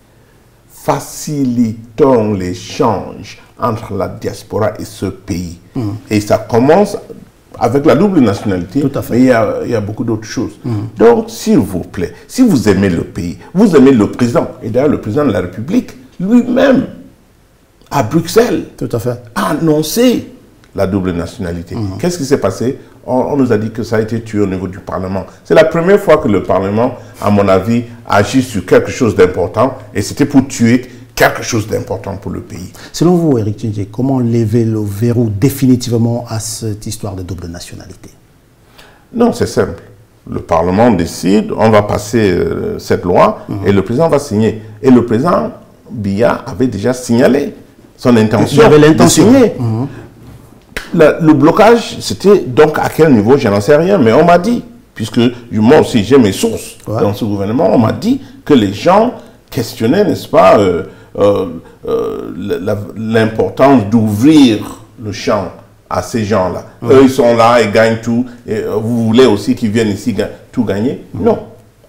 Facilitons l'échange entre la diaspora et ce pays. Mm. Et ça commence avec la double nationalité, Tout à fait. mais il y a, il y a beaucoup d'autres choses. Mm. Donc, s'il vous plaît, si vous aimez le pays, vous aimez le président, et d'ailleurs le président de la République, lui-même, à Bruxelles, Tout à fait. a annoncé la double nationalité. Mm. Qu'est-ce qui s'est passé? on, on nous a dit que ça a été tué au niveau du Parlement. C'est la première fois que le Parlement, à mon avis, agit sur quelque chose d'important, et c'était pour tuer quelque chose d'important pour le pays. Selon vous, Éric Tchindjé, comment lever le verrou définitivement à cette histoire de double nationalité? Non, c'est simple. Le Parlement décide, on va passer euh, cette loi, mmh. et le président va signer. Et le président Biya avait déjà signalé son intention de signer. Mmh. Le, le blocage, c'était donc à quel niveau, je n'en sais rien, mais on m'a dit, puisque moi aussi j'ai mes sources ouais. dans ce gouvernement, on m'a dit que les gens questionnaient, n'est-ce pas, euh, euh, euh, l'importance d'ouvrir le champ à ces gens-là. Mmh. Eux, ils sont là, ils gagnent tout, et euh, vous voulez aussi qu'ils viennent ici ga tout gagner? Mmh. Non.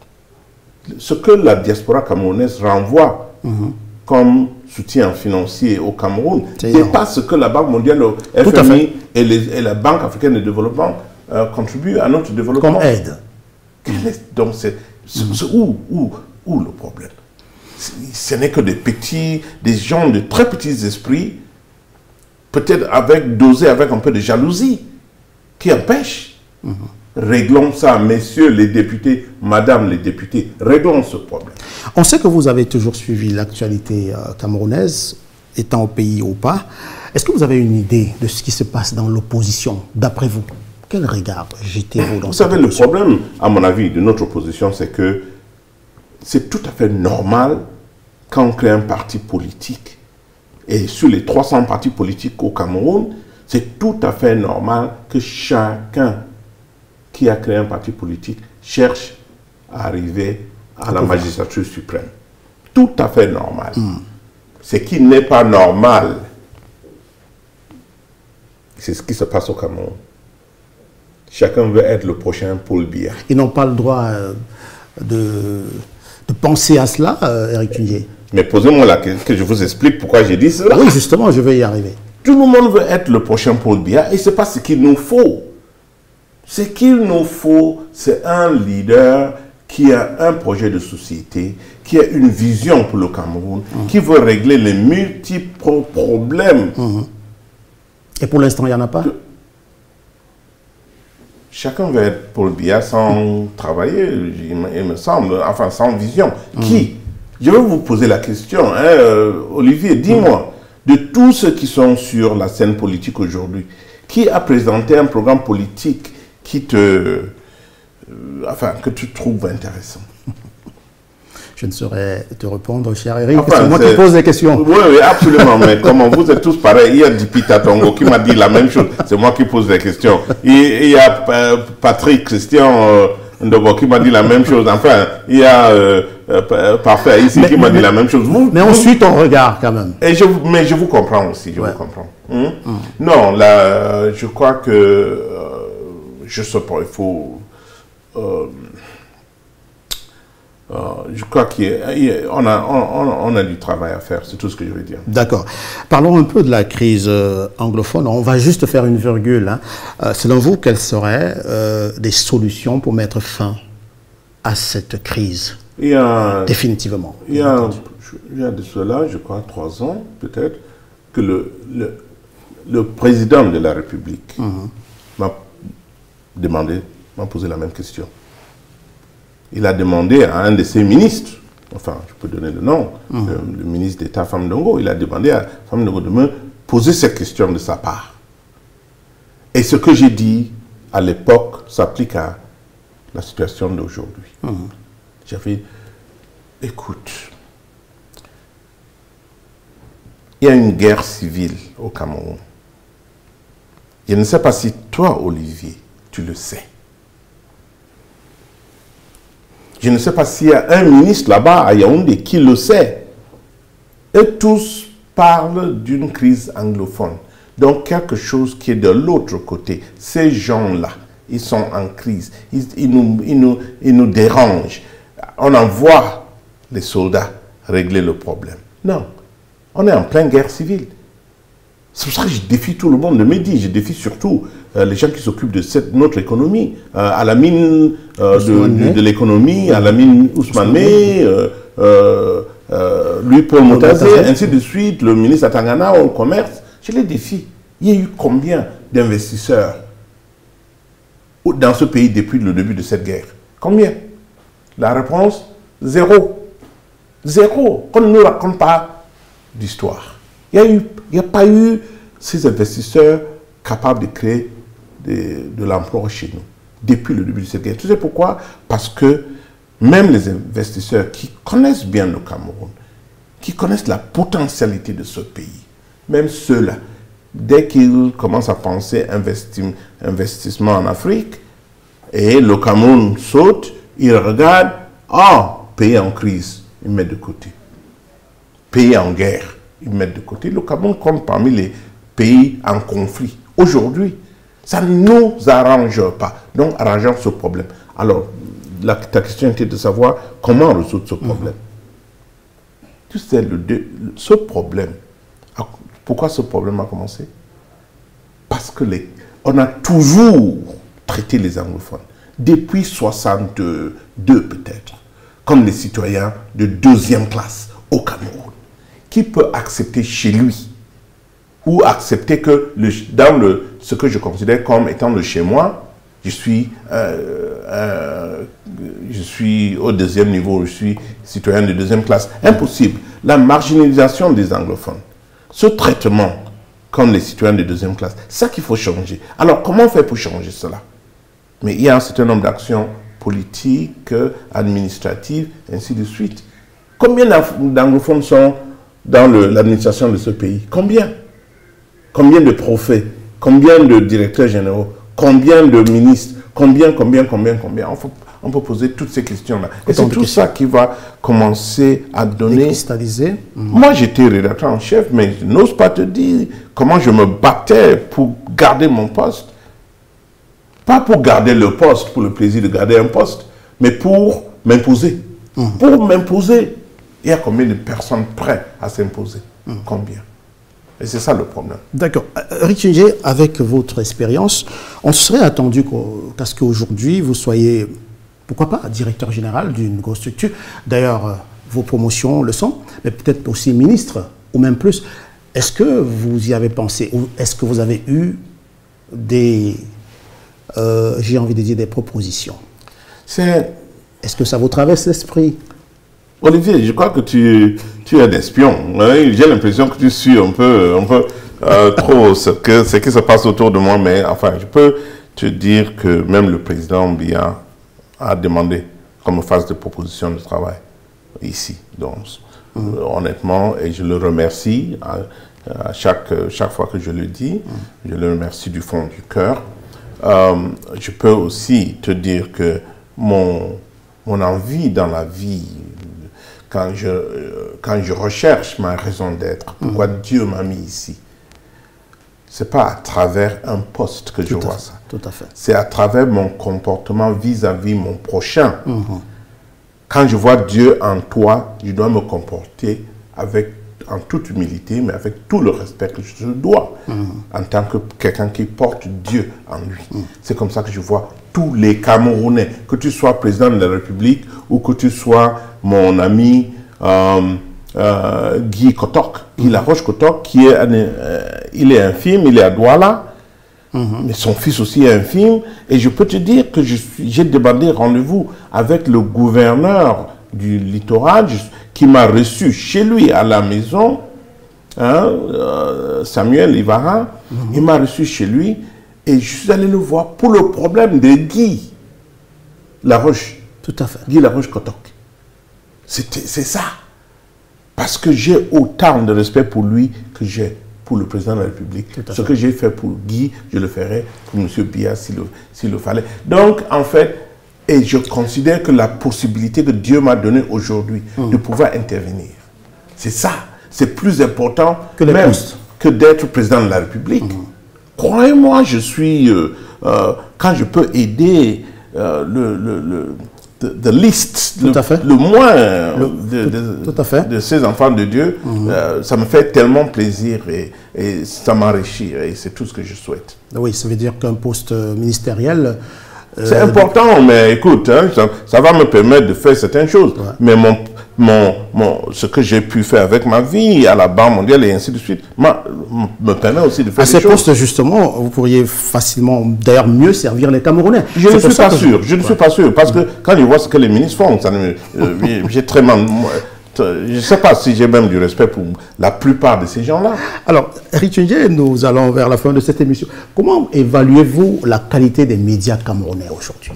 Ce que la diaspora camerounaise renvoie mmh. comme soutien financier au Cameroun dépasse ce que la Banque mondiale, le F M I et, les, et la Banque africaine de développement euh, contribuent à notre développement. Comme aide. Donc, c'est mmh. où, où, où le problème? Ce n'est que des petits, des gens de très petits esprits, peut-être avec, dosés avec un peu de jalousie, qui empêchent. Mmh. Réglons ça, messieurs les députés, madame les députés, réglons ce problème. On sait que vous avez toujours suivi l'actualité euh, camerounaise, étant au pays ou pas. Est-ce que vous avez une idée de ce qui se passe dans l'opposition, d'après vous? Quel regard jetez-vous dans Vous savez, le problème, à mon avis, de notre opposition, c'est que c'est tout à fait normal quand on crée un parti politique. Et sur les trois cents partis politiques au Cameroun, c'est tout à fait normal que chacun qui a créé un parti politique cherche à arriver à la magistrature suprême. Tout à fait normal. Mm. Ce qui n'est pas normal, c'est ce qui se passe au Cameroun. Chacun veut être le prochain Paul Biya. Ils n'ont pas le droit euh, de, de penser à cela, euh, Éric Tchindjé. Mais posez-moi la question, que je vous explique pourquoi j'ai dit cela. Oui, justement, je vais y arriver. Tout le monde veut être le prochain Paul Biya et ce n'est pas ce qu'il nous faut. Ce qu'il nous faut, c'est un leader qui a un projet de société, qui a une vision pour le Cameroun, mmh. qui veut régler les multiples problèmes. Mmh. Et pour l'instant, il n'y en a pas? Que chacun veut être Paul Biya sans travailler, il me semble, enfin sans vision. Mmh. Qui? Je vais vous poser la question, hein, euh, Olivier, dis-moi, mmh. de tous ceux qui sont sur la scène politique aujourd'hui, qui a présenté un programme politique qui te, euh, enfin, que tu trouves intéressant? Je ne saurais te répondre, cher Eric, enfin, c'est moi qui pose les questions. Oui, oui, absolument, mais comment vous êtes tous pareils. Il y a Dipita Tongo qui m'a dit la même chose, c'est moi qui pose les questions. Il, il y a euh, Patrick Christian euh, Ndobo qui m'a dit la même chose. Enfin, il y a euh, euh, Parfait ici mais, qui m'a dit la même chose. Vous, mais on suit ton regard quand même. Et je, mais je vous comprends aussi, je ouais. vous comprends. Hum? Hum. Non, là, je crois que euh, je sais pas, il faut... Euh, euh, je crois qu'on a, on, on a du travail à faire, c'est tout ce que je veux dire. D'accord. Parlons un peu de la crise euh, anglophone. On va juste faire une virgule. Hein. Euh, selon vous, quelles seraient euh, des solutions pour mettre fin à cette crise? Il y a, définitivement. Il y a, il y a de cela, je crois, trois ans, peut-être, que le, le, le président de la République mm-hmm. m'a demandé, m'a posé la même question. Il a demandé à un de ses ministres enfin, je peux donner le nom, Mmh. le, le ministre d'État Fam Ndongo, il a demandé à Fam Ndongo de me poser cette question de sa part. Et ce que j'ai dit à l'époque s'applique à la situation d'aujourd'hui. Mmh. J'avais, écoute, il y a une guerre civile au Cameroun. Je ne sais pas si toi, Olivier, tu le sais. Je ne sais pas s'il y a un ministre là-bas à Yaoundé qui le sait. Et tous parlent d'une crise anglophone. Donc quelque chose qui est de l'autre côté. Ces gens-là, ils sont en crise. Ils, ils, nous, ils, nous, ils nous dérangent. On envoie les soldats régler le problème. Non, on est en pleine guerre civile. C'est pour ça que je défie tout le monde de Mehdi. Je défie surtout euh, les gens qui s'occupent de cette, notre économie. Euh, à la mine euh, de, de, de l'économie, à la mine Ousmane Mey, euh, euh, euh, lui Paul Motazé, ainsi de suite, le ministre Atangana au commerce. Je les défie. Il y a eu combien d'investisseurs dans ce pays depuis le début de cette guerre? Combien? La réponse, zéro. Zéro. Qu'on ne nous raconte pas d'histoire. Il n'y a, a pas eu ces investisseurs capables de créer de, de l'emploi chez nous depuis le début de cette guerre. Tu sais pourquoi? Parce que même les investisseurs qui connaissent bien le Cameroun, qui connaissent la potentialité de ce pays, même ceux-là, dès qu'ils commencent à penser investi, investissement en Afrique, et le Cameroun saute, ils regardent, ah, pays en crise, ils mettent de côté. Pays en guerre, ils mettent de côté. Le Cameroun compte parmi les pays en conflit. Aujourd'hui, ça ne nous arrange pas. Donc, arrangeons ce problème. Alors, la, ta question était de savoir comment résoudre ce problème. Mmh. Tu sais, le, le, ce problème, pourquoi ce problème a commencé? Parce que les, on a toujours traité les anglophones, depuis soixante-deux peut-être, comme des citoyens de deuxième classe au Cameroun. Qui peut accepter chez lui ou accepter que le, dans le, ce que je considère comme étant le chez moi, je suis, euh, euh, je suis au deuxième niveau, je suis citoyen de deuxième classe. Impossible. La marginalisation des anglophones, ce traitement comme les citoyens de deuxième classe, c'est ça qu'il faut changer. Alors, comment faire pour changer cela? Mais il y a un certain nombre d'actions politiques, administratives, ainsi de suite. Combien d'anglophones sont dans l'administration de ce pays? Combien? Combien de préfets? Combien de directeurs généraux? Combien de ministres? Combien, combien, combien, combien? On, faut, on peut poser toutes ces questions-là. Et c'est tout ça qui va commencer à donner... Cristalliser. Mmh. Moi, j'étais rédacteur en chef, mais je n'ose pas te dire comment je me battais pour garder mon poste. Pas pour garder le poste, pour le plaisir de garder un poste, mais pour m'imposer. Mmh. Pour m'imposer. Il y a combien de personnes prêtes à s'imposer? Mmh. Combien? Et c'est ça le problème. D'accord. Rick Njie, avec votre expérience, on se serait attendu qu'à ce qu'aujourd'hui, vous soyez, pourquoi pas, directeur général d'une grosse structure. D'ailleurs, vos promotions le sont, mais peut-être aussi ministre, ou même plus. Est-ce que vous y avez pensé? Ou est-ce que vous avez eu des, euh, j'ai envie de dire, des propositions? C'est... Est-ce que ça vous traverse l'esprit? Olivier, je crois que tu, tu es un espion. J'ai l'impression que tu suis un peu, un peu euh, trop ce, que, ce qui se passe autour de moi. Mais enfin, je peux te dire que même le président Biya a demandé qu'on me fasse des propositions de travail ici. Donc, mmh. euh, honnêtement, et je le remercie à, à chaque, chaque fois que je le dis. Mmh. Je le remercie du fond du cœur. Euh, je peux aussi te dire que mon, mon envie dans la vie, Quand je, quand je recherche ma raison d'être, pourquoi mmh. Dieu m'a mis ici, ce n'est pas à travers un poste que tout je vois fait, ça. Tout à fait. C'est à travers mon comportement vis-à-vis mon prochain. Mmh. Quand je vois Dieu en toi, je dois me comporter avec, en toute humilité, mais avec tout le respect que je dois, mmh. en tant que quelqu'un qui porte Dieu en lui. Mmh. C'est comme ça que je vois tous les Camerounais, que tu sois président de la République ou que tu sois mon ami euh, euh, Guy Kotok, Guy mmh. Laroche Kotok, qui est, euh, il est infime, il est à Douala, mmh. mais son fils aussi est infime. Et je peux te dire que j'ai demandé rendez-vous avec le gouverneur du littoral, qui m'a reçu chez lui à la maison, hein, euh, Samuel Ivara, mm-hmm. il m'a reçu chez lui et je suis allé le voir pour le problème de Guy Laroche. Tout à fait. Guy Laroche-Kotok. C'est ça. Parce que j'ai autant de respect pour lui que j'ai pour le président de la République. Ce fait. que j'ai fait pour Guy, je le ferai pour M. Biya s'il le, s'il le fallait. Donc, en fait, et je considère que la possibilité que Dieu m'a donnée aujourd'hui mmh. de pouvoir intervenir, c'est ça. C'est plus important que même postes. que d'être président de la République. Mmh. Croyez-moi, je suis... Euh, euh, quand je peux aider euh, le... le, le de liste, le, le moins le, de, de, tout, tout à fait. de ces enfants de Dieu, mmh. euh, ça me fait tellement plaisir et, et ça m'enrichit et c'est tout ce que je souhaite. Oui, ça veut dire qu'un poste ministériel... Euh, c'est important, mais écoute, hein, ça, ça va me permettre de faire certaines choses. Ouais. Mais mon, mon, mon, ce que j'ai pu faire avec ma vie à la Banque mondiale et ainsi de suite, ma, me permet aussi de faire à des ces choses. postes, justement, vous pourriez facilement, d'ailleurs, mieux servir les Camerounais. Je ne suis pas sûr, je, je ne ouais. suis pas sûr, parce que quand je vois ce que les ministres font, euh, j'ai très mal... Je ne sais pas si j'ai même du respect pour la plupart de ces gens-là. Alors, Eric Tchundje, nous allons vers la fin de cette émission. Comment évaluez-vous la qualité des médias camerounais aujourd'hui?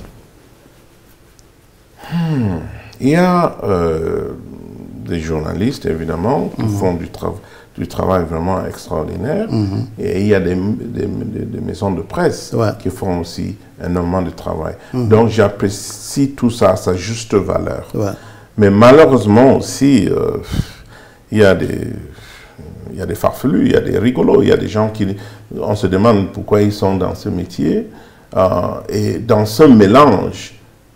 hmm. Il y a euh, des journalistes, évidemment, qui mmh. font du, tra du travail vraiment extraordinaire. Mmh. Et il y a des, des, des, des maisons de presse ouais. qui font aussi énormément de travail. Mmh. Donc, j'apprécie tout ça à sa juste valeur. Ouais. Mais malheureusement aussi, euh, il y a des, il y a des farfelus, il y a des rigolos, il y a des gens qui, on se demande pourquoi ils sont dans ce métier. Euh, et dans ce mélange,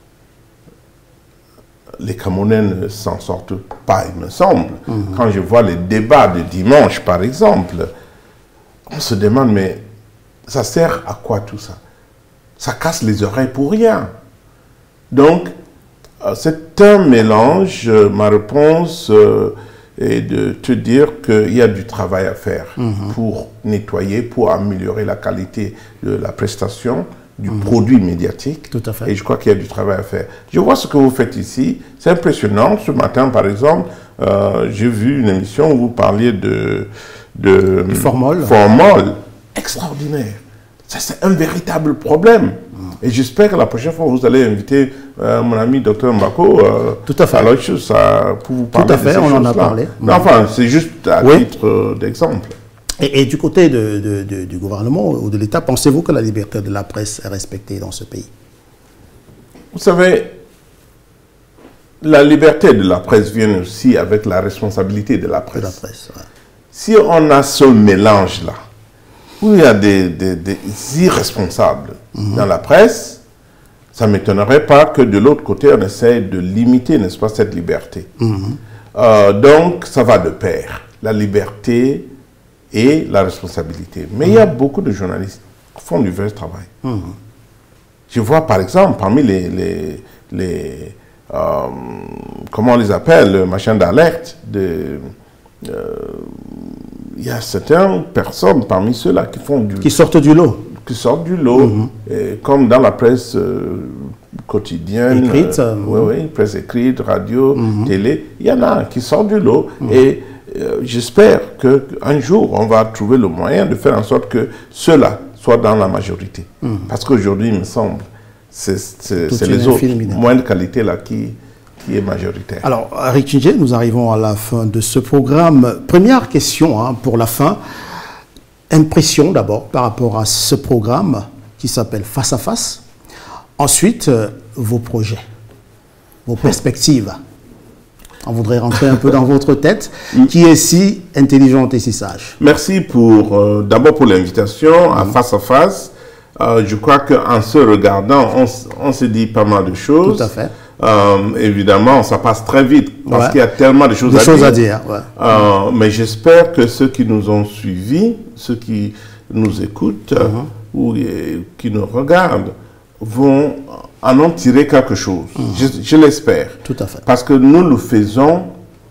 les Camerounais ne s'en sortent pas, il me semble. Mmh. Quand je vois les débats de dimanche, par exemple, on se demande, mais ça sert à quoi tout ça? Ça casse les oreilles pour rien. Donc, c'est un mélange. Ma réponse euh, est de te dire qu'il y a du travail à faire mmh. pour nettoyer, pour améliorer la qualité de la prestation, du mmh. produit médiatique. Tout à fait. Et je crois qu'il y a du travail à faire. Je vois ce que vous faites ici. C'est impressionnant. Ce matin, par exemple, euh, j'ai vu une émission où vous parliez de... de Formol. Formol. Extraordinaire. Ça, c'est un véritable problème. Et j'espère que la prochaine fois, vous allez inviter euh, mon ami docteur Mbako euh, Tout à fait. à l'autre chose, à, pour vous parler Tout à fait, de ces on en a là. parlé. Mais enfin, c'est juste à oui. titre euh, d'exemple. Et, et du côté de, de, de, du gouvernement ou de l'État, pensez-vous que la liberté de la presse est respectée dans ce pays? Vous savez, la liberté de la presse vient aussi avec la responsabilité de la presse. De la presse, ouais. Si on a ce mélange-là, où il y a des, des, des irresponsables mmh. dans la presse, ça ne m'étonnerait pas que de l'autre côté, on essaie de limiter, n'est-ce pas, cette liberté. Mmh. Euh, donc, ça va de pair, la liberté et la responsabilité. Mais mmh. il y a beaucoup de journalistes qui font du vrai travail. Mmh. Je vois, par exemple, parmi les... les, les euh, comment on les appelle, le machin d'alerte, de... Euh, il y a certaines personnes parmi ceux-là qui font du... Qui sortent du lot. Qui sortent du lot, mm-hmm. et comme dans la presse euh, quotidienne. Écrite. Euh, oui, oui, presse écrite, radio, mm-hmm. télé. Il y en a qui sortent du lot. Mm-hmm. Et euh, j'espère qu'un jour, on va trouver le moyen de faire en sorte que ceux-là soient dans la majorité. Mm-hmm. Parce qu'aujourd'hui, il me semble, c'est les autres, moins de qualité là qui... qui est majoritaire. Alors, Eric Tchundje, nous arrivons à la fin de ce programme. Première question hein, pour la fin. Impression d'abord par rapport à ce programme qui s'appelle Face à Face. Ensuite, euh, vos projets, vos perspectives. On voudrait rentrer un peu dans votre tête, qui est si intelligente et si sage. Merci pour, euh, d'abord pour l'invitation à mmh. Face à Face. Euh, je crois qu'en se regardant, on, on se dit pas mal de choses. Tout à fait. Euh, évidemment, ça passe très vite parce ouais. qu'il y a tellement de choses Des à choses dire. À dire ouais. euh, mais j'espère que ceux qui nous ont suivis, ceux qui nous écoutent mm-hmm. ou et, qui nous regardent, vont en en tirer quelque chose. Mm-hmm. Je, je l'espère. Tout à fait. Parce que nous le faisons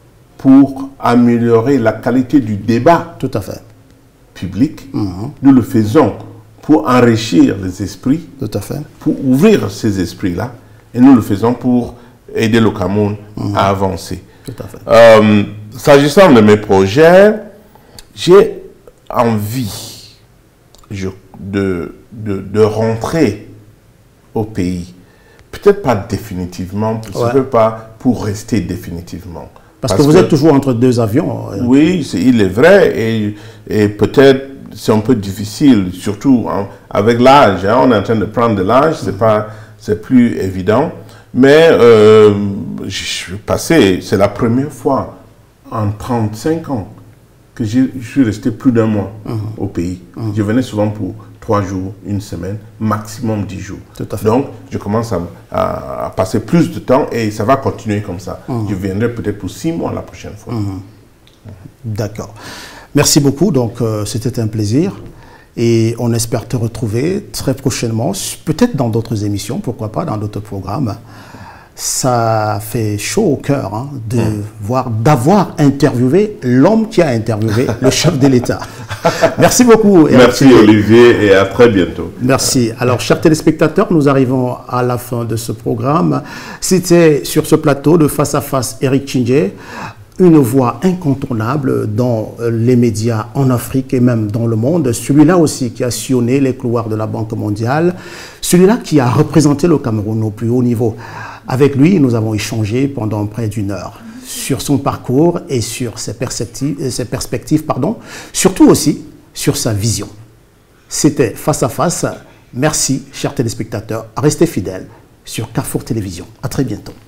pour améliorer la qualité du débat Tout à fait. public. Mm-hmm. Nous le faisons pour enrichir les esprits, Tout à fait. pour ouvrir ces esprits-là. Et nous le faisons pour aider le Cameroun mmh. à avancer. Tout à fait. Euh, S'agissant de mes projets, j'ai envie je, de, de, de rentrer au pays. Peut-être pas définitivement, peut-être ouais. pas pour rester définitivement. Parce, Parce que vous que, êtes toujours entre deux avions. Oui, est, il est vrai. Et, et peut-être c'est un peu difficile, surtout hein, avec l'âge. Hein, on est en train de prendre de l'âge, c'est pas, c'est plus évident. Mais euh, je suis passé, c'est la première fois en trente-cinq ans que je suis resté plus d'un mois mmh. au pays. Mmh. Je venais souvent pour trois jours, une semaine, maximum dix jours. Tout à fait. Donc, je commence à, à, à passer plus de temps et ça va continuer comme ça. Mmh. Je viendrai peut-être pour six mois la prochaine fois. Mmh. Mmh. D'accord. Merci beaucoup. Donc, euh, c'était un plaisir. Et on espère te retrouver très prochainement, peut-être dans d'autres émissions, pourquoi pas, dans d'autres programmes. Ça fait chaud au cœur hein, de mmh. voir, d'avoir interviewé l'homme qui a interviewé le chef de l'État. Merci beaucoup. Merci Olivier et à très bientôt. Merci. Alors, chers téléspectateurs, nous arrivons à la fin de ce programme. C'était sur ce plateau de Face à Face Eric Tchindjé, une voix incontournable dans les médias en Afrique et même dans le monde. Celui-là aussi qui a sillonné les couloirs de la Banque mondiale. Celui-là qui a représenté le Cameroun au plus haut niveau. Avec lui, nous avons échangé pendant près d'une heure sur son parcours et sur ses perspectives, ses perspectives pardon, surtout aussi sur sa vision. C'était Face à Face. Merci, chers téléspectateurs. Restez fidèles sur Carrefour Télévision. À très bientôt.